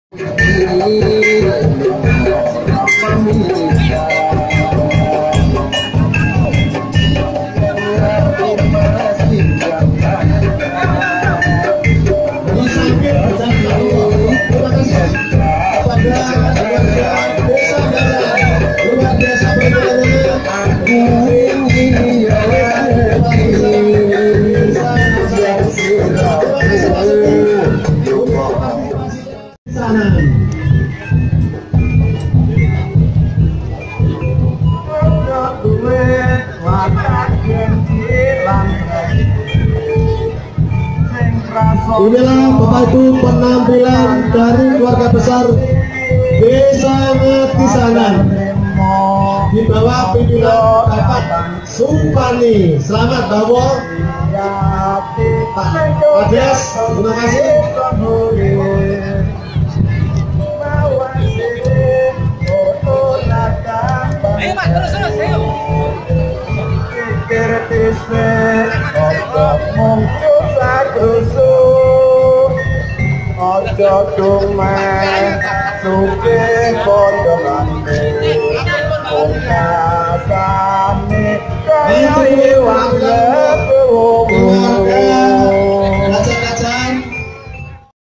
Inilah Bapak Ibu penampilan dari keluarga besar Desa Ngetisanan di bawah pimpinan Bapak Supani. Selamat bawa Pak Ades, terima kasih. Ayo Pak, terus ayo. Ojo dumeh sugih padha kanthi pungkasane kaya iwang lebu